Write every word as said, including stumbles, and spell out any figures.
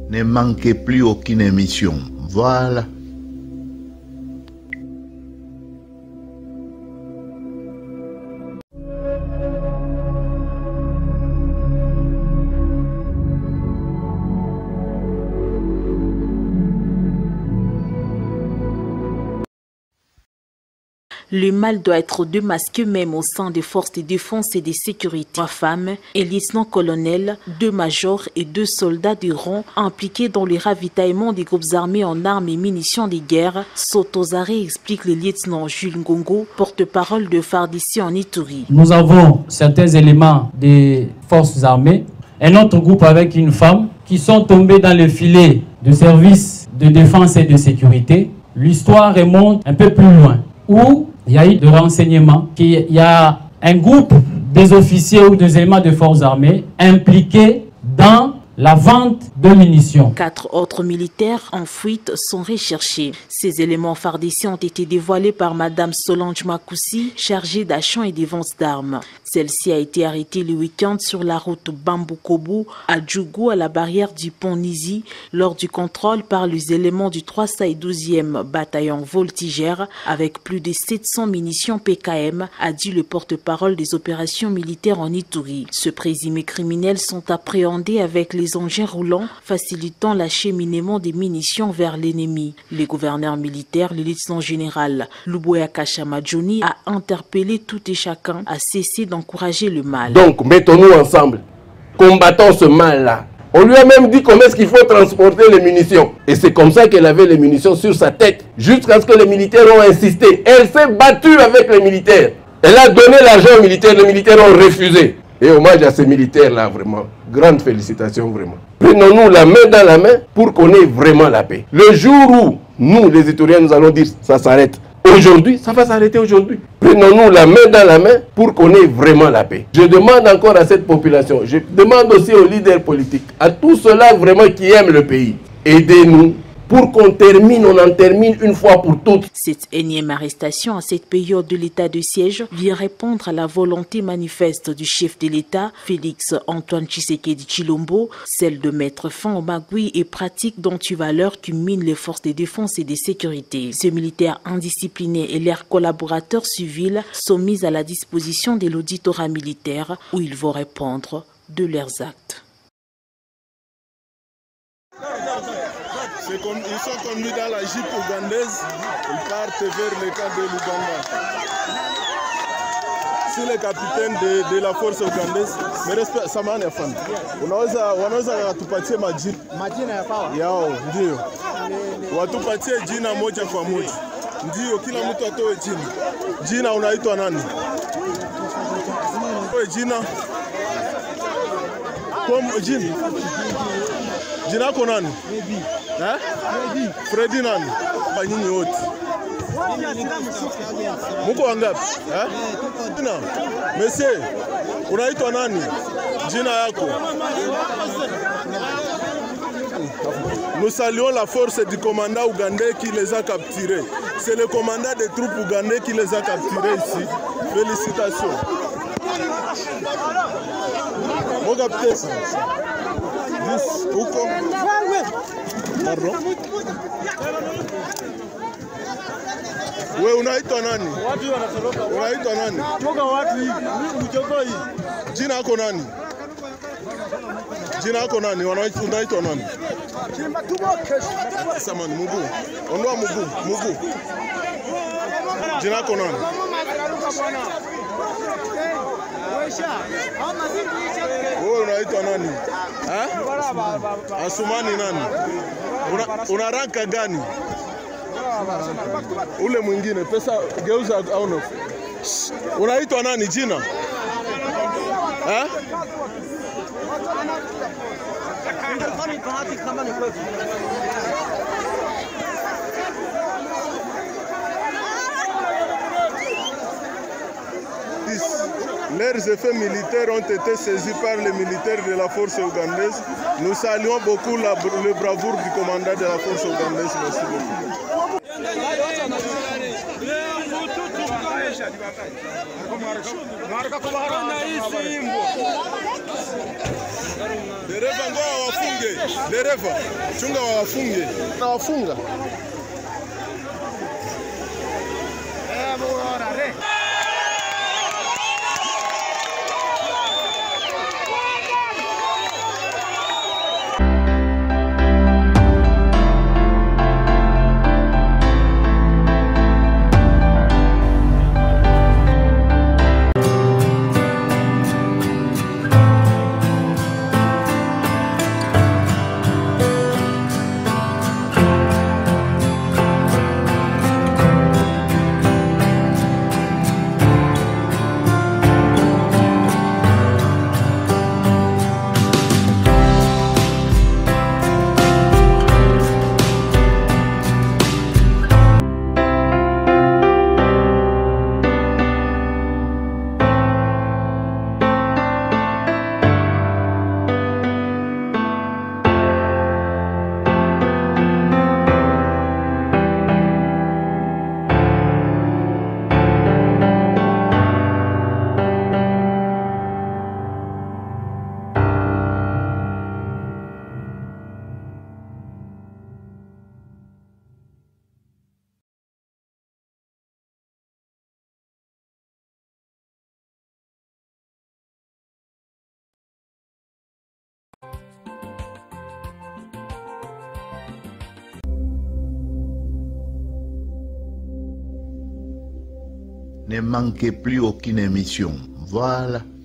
Ne manquez plus aucune émission. Voilà. Le mal doit être démasqué même au sein des forces de défense et de sécurité. Trois femmes, un lieutenant-colonel, deux majors et deux soldats de rang impliqués dans le ravitaillement des groupes armés en armes et munitions de guerre sont aux arrêts, explique le lieutenant Jules Ngongo, porte-parole de Fardici en Ituri. Nous avons certains éléments des forces armées, un autre groupe avec une femme qui sont tombés dans le filet de services de défense et de sécurité. L'histoire remonte un peu plus loin, où il y a eu de renseignements qu'il y a un groupe des officiers ou des éléments de forces armées impliqués dans la vente de munitions. Quatre autres militaires en fuite sont recherchés. Ces éléments fardici ont été dévoilés par Madame Solange Makoussi, chargée d'achat et des ventes d'armes. Celle-ci a été arrêtée le week-end sur la route Bambou-Kobo à Djougou, à la barrière du pont Nizi, lors du contrôle par les éléments du trois cent douzième bataillon voltigère avec plus de sept cents munitions P K M, a dit le porte-parole des opérations militaires en Ituri. Ce présumés criminels sont appréhendés avec les engins roulants facilitant l'acheminement des munitions vers l'ennemi. Le gouverneur militaire, le lieutenant général Luboya Kashamadjoni, a interpellé tout et chacun à cesser d'encourager le mal. Donc mettons-nous ensemble, combattons ce mal-là. On lui a même dit comment est-ce qu'il faut transporter les munitions. Et c'est comme ça qu'elle avait les munitions sur sa tête, jusqu'à ce que les militaires ont insisté. Elle s'est battue avec les militaires. Elle a donné l'argent aux militaires, les militaires ont refusé. Et hommage à ces militaires-là, vraiment. Grande félicitations, vraiment. Prenons-nous la main dans la main pour qu'on ait vraiment la paix. Le jour où nous, les Ituriens, nous allons dire ça s'arrête aujourd'hui, ça va s'arrêter aujourd'hui. Prenons-nous la main dans la main pour qu'on ait vraiment la paix. Je demande encore à cette population, je demande aussi aux leaders politiques, à tous ceux-là vraiment qui aiment le pays, aidez-nous. Pour qu'on termine, on en termine une fois pour toutes. Cette énième arrestation à cette période de l'état de siège vient répondre à la volonté manifeste du chef de l'État, Félix Antoine Tshisekedi Tshilombo, celle de mettre fin aux magouilles et pratiques d'antivaleurs qui minent les forces de défense et de sécurité. Ces militaires indisciplinés et leurs collaborateurs civils sont mis à la disposition de l'auditorat militaire où ils vont répondre de leurs actes. Comme, ils sont conduits dans la jeep ougandaise, ils partent vers le camp de l'Ouganda. Si le capitaine de, de la force ougandaise, mais respect, samahani afande, unaweza wanaweza watupatie majina majina ya pawa yao, ndio watupatie jina moja kwa moja, ndio kila mtu atoe jina. Jina unaitwa nani? Atoe jina kwa jina. Jina yako nani? Eh? Freddy nani? Banyinyi wote. Muko wangapi? Eh? Jina. Monsieur, unaitwa nani? Jina yako. Nous saluons la force du commandant ougandais qui les a capturés. C'est le commandant des troupes ougandais qui les a capturés ici. Félicitations. Mon capitaine. Huko. Pardon. Wewe unaitwa nani? Watu wanatoroka. Unaitwa nani? Toka watu hivi. Mimi mjogoi. Jina lako nani? Jina lako nani? Unaitwa nani? Chimba tuboke. Samani mguu. Ondoa mguu, mguu. Jina lako nani? Wewe unaitwa nani? Eh? Asumani nani? Una, una ranka gani? Ule mwingine pesa geuza au no? Unaitwa nani jina? Eh? Leurs effets militaires ont été saisis par les militaires de la force ougandaise. Nous saluons beaucoup la, le bravoure du commandant de la force ougandaise. Merci beaucoup. Dereva ngoa wafunge. Dereva, chunga wafunge. Na wafunga. Eh, bora re. Ne manquez plus aucune émission. Voilà.